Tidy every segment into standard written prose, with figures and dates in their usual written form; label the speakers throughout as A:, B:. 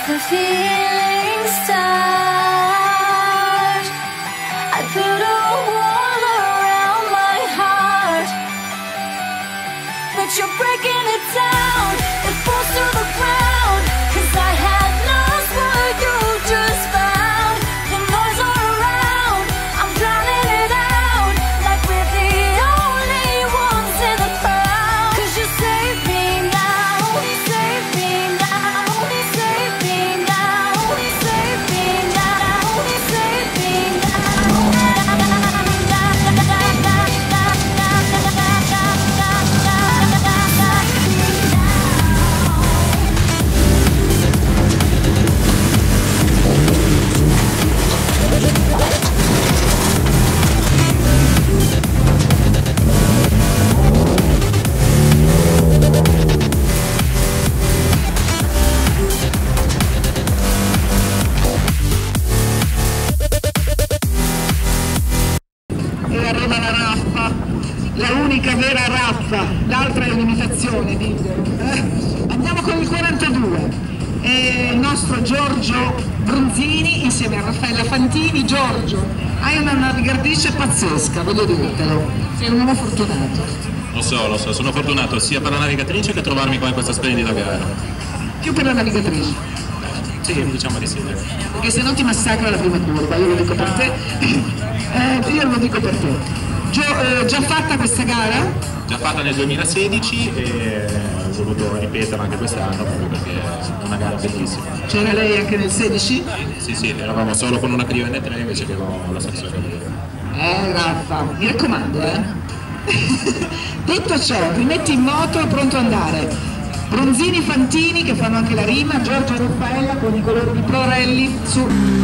A: the feelings start. I put a wall around my heart, but you're breaking it down. It falls to the ground, 'cause I had lost what you just found. The noise all around, I'm drowning it out, like we're the only ones in the crowd. 'Cause you save me now, save me now, save me now, save me now, save me
B: E arriva la raffa, la unica vera raffa, l'altra è un'imitazione, dicono. Andiamo con il 42, e il nostro Giorgio Bronzini insieme a Raffaella Fantini. Giorgio, hai una navigatrice pazzesca, voglio dirtelo, sei un uomo fortunato.
C: Lo so, sono fortunato sia per la navigatrice che trovarmi qua in questa splendida gara.
B: Più per la navigatrice,
C: Sì, diciamo di sì.
B: perché se no ti massacra la prima curva, io lo dico per te. Io lo dico per te. Già fatta questa gara?
C: Già fatta nel 2016 e ho voluto ripeterla anche quest'anno proprio perché è una gara bellissima.
B: C'era lei anche nel 16?
C: Sì, eravamo solo con una Clio N3 invece che con la Saxo Clio.
B: Raffa, mi raccomando, Detto ciò, rimetti in moto e pronto ad andare. Bronzini, Fantini che fanno anche la rima, Giorgio e Raffaella con i colori di Prorelli su.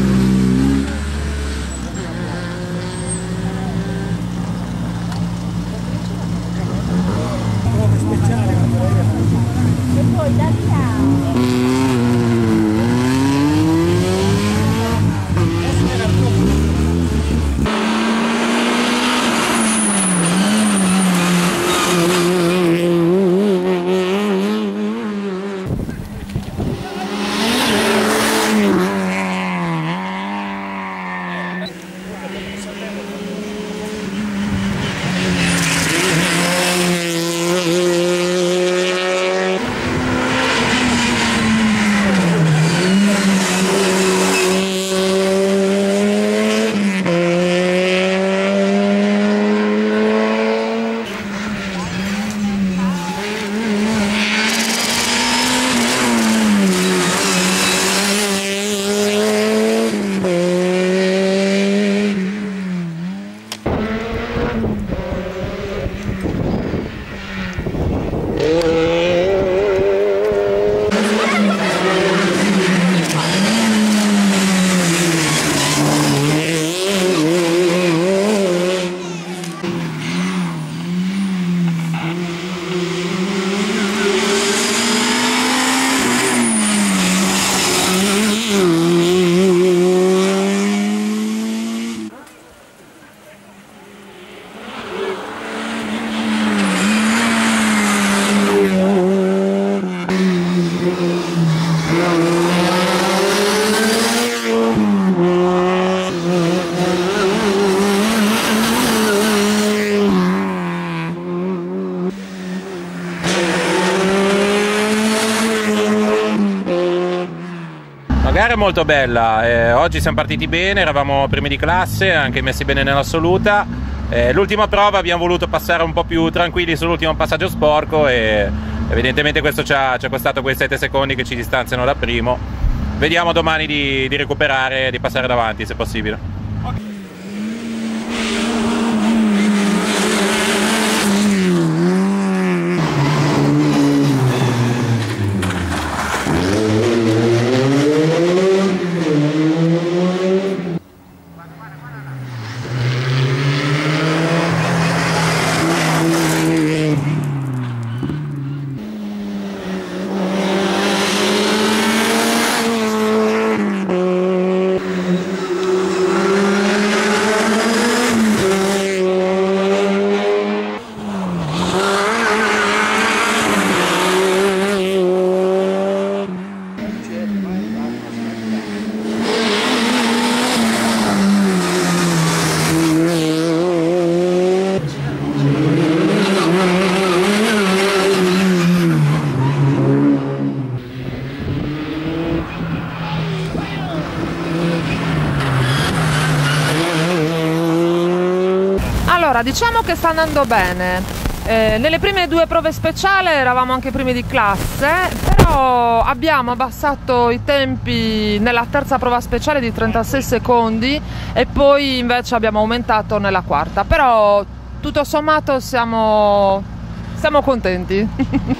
C: La gara è molto bella, oggi siamo partiti bene, eravamo primi di classe, anche messi bene nell'assoluta. L'ultima prova abbiamo voluto passare un po' più tranquilli sull'ultimo passaggio sporco e evidentemente questo ci ha costato quei 7 secondi che ci distanziano dal primo. Vediamo domani di recuperare e di passare davanti se possibile.
D: diciamo che sta andando bene. Nelle prime 2 prove speciali eravamo anche primi di classe, però abbiamo abbassato i tempi nella terza prova speciale di 36 secondi e poi invece abbiamo aumentato nella quarta, però tutto sommato siamo contenti.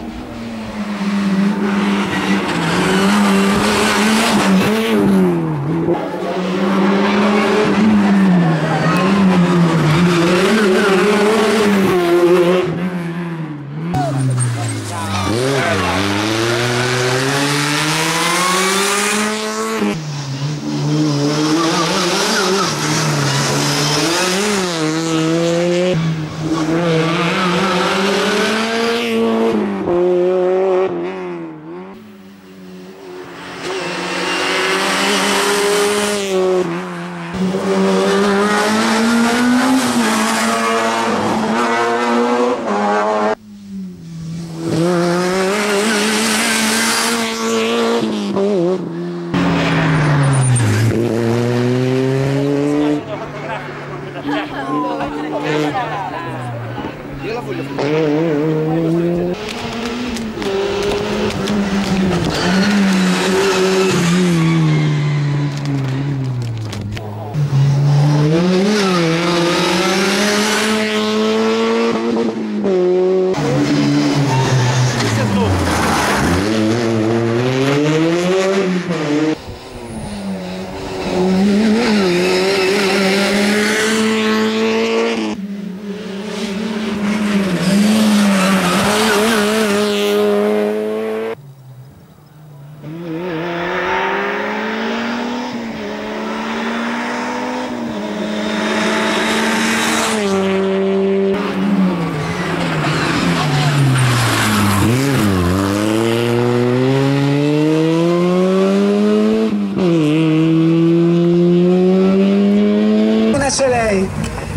B: C'è lei,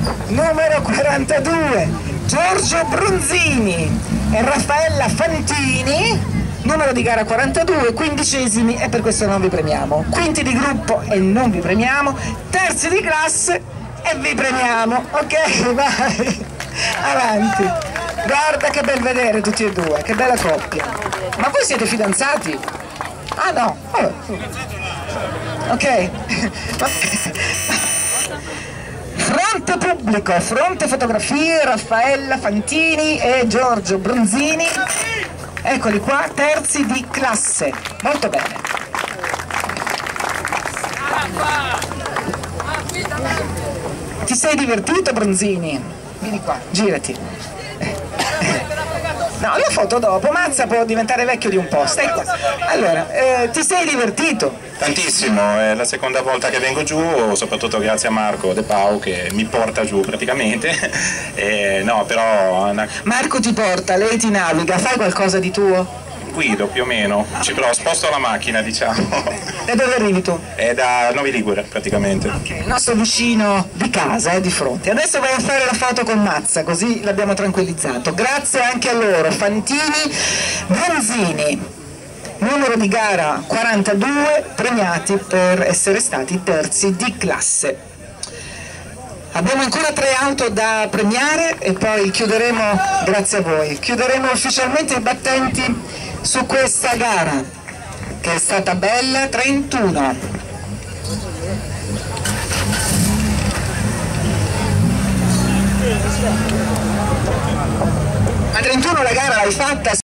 B: numero 42, Giorgio Bronzini e Raffaella Fantini, numero di gara 42, 15esimi e per questo non vi premiamo, quinti di gruppo e non vi premiamo, terzi di classe e vi premiamo, ok? Vai, avanti, guarda che bel vedere tutti e due, che bella coppia. Ma voi siete fidanzati? Ah no, ok. Fronte pubblico, fronte fotografie, Raffaella Fantini e Giorgio Bronzini, eccoli qua, terzi di classe, molto bene. Ti sei divertito, Bronzini? Vieni qua, girati. No, la foto dopo, Mazza può diventare vecchio di un po', stai qua. Allora, ti sei divertito?
C: Tantissimo, è la seconda volta che vengo giù, soprattutto grazie a Marco De Pau che mi porta giù praticamente. No, però...
B: Marco ti porta, lei ti naviga, fai qualcosa di tuo?
C: Guido più o meno, sposto la macchina, diciamo.
B: Da dove arrivi tu?
C: È da Novi Ligure praticamente.
B: Ok, il nostro vicino di casa, di fronte. Adesso vai a fare la foto con Mazza, così l'abbiamo tranquillizzato. Grazie anche a loro, Fantini, Bronzini, numero di gara 42, premiati per essere stati terzi di classe. Abbiamo ancora 3 auto da premiare e poi chiuderemo, grazie a voi, chiuderemo ufficialmente i battenti su questa gara che è stata bella. 31. A 31 la gara l'hai fatta?